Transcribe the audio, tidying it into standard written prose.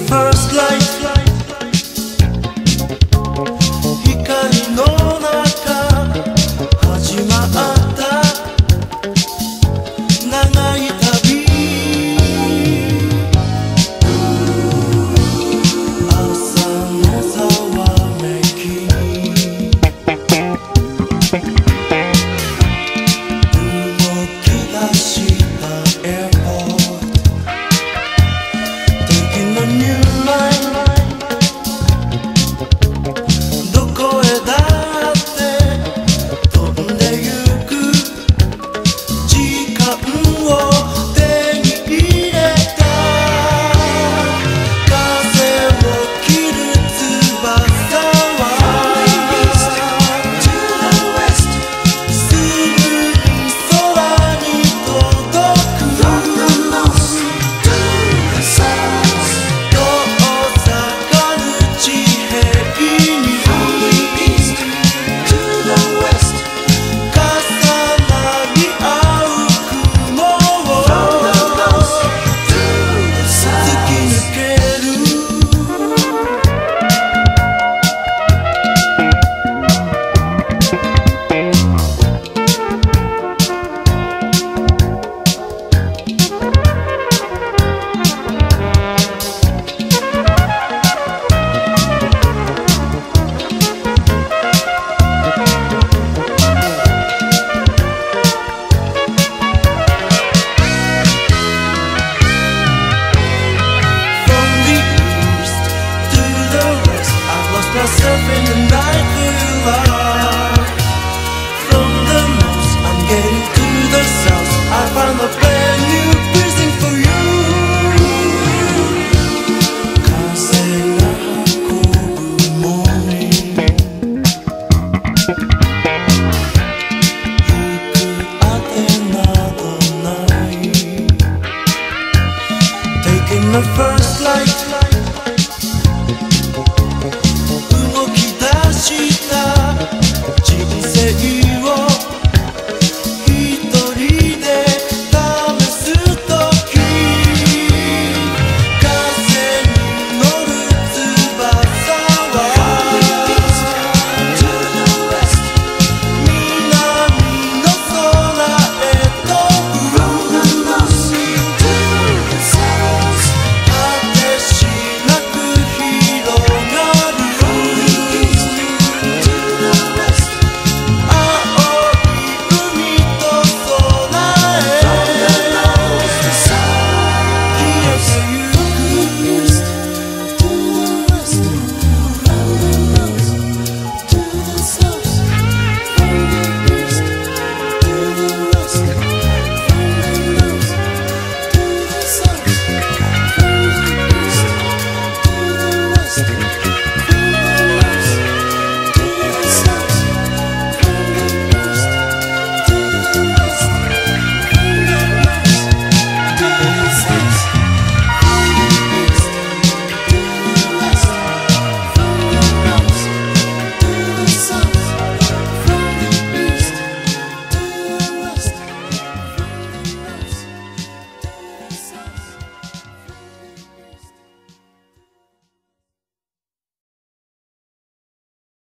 First light 光の中始まった長い旅朝のざわめき動き出したエアポート Taking a new line どこへだって飛んでゆく時間を手に入れた風を切る翼はすぐに空に届く遠ざかる地平に重なり合う雲を突き抜けるFrom the east to the west, I've lost myself